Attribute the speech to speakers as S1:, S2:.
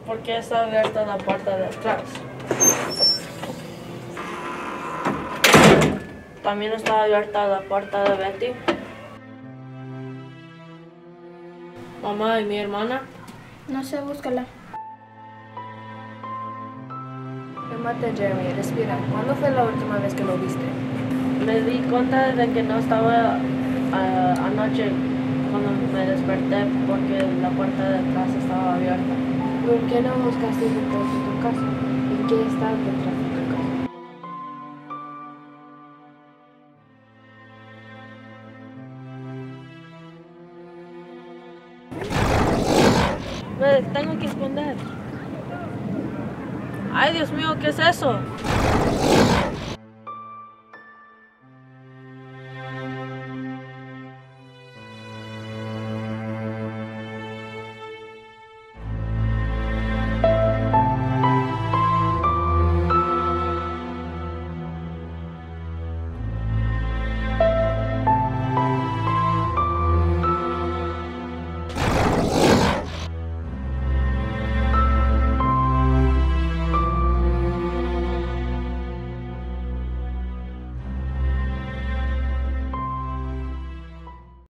S1: ¿Por qué está abierta la puerta de atrás? También está abierta la puerta de Betty. Mamá, ¿y mi hermana?
S2: No sé, búscala.
S3: Cálmate, Jeremy, respira. ¿Cuándo fue la última vez que lo viste?
S1: Me di cuenta de que no estaba anoche cuando me desperté porque la puerta de atrás estaba abierta.
S3: ¿Por qué no buscaste detrás de tu casa? ¿En qué estado detrás de tu casa?
S1: Me tengo que esconder. Ay, Dios mío, ¿qué es eso?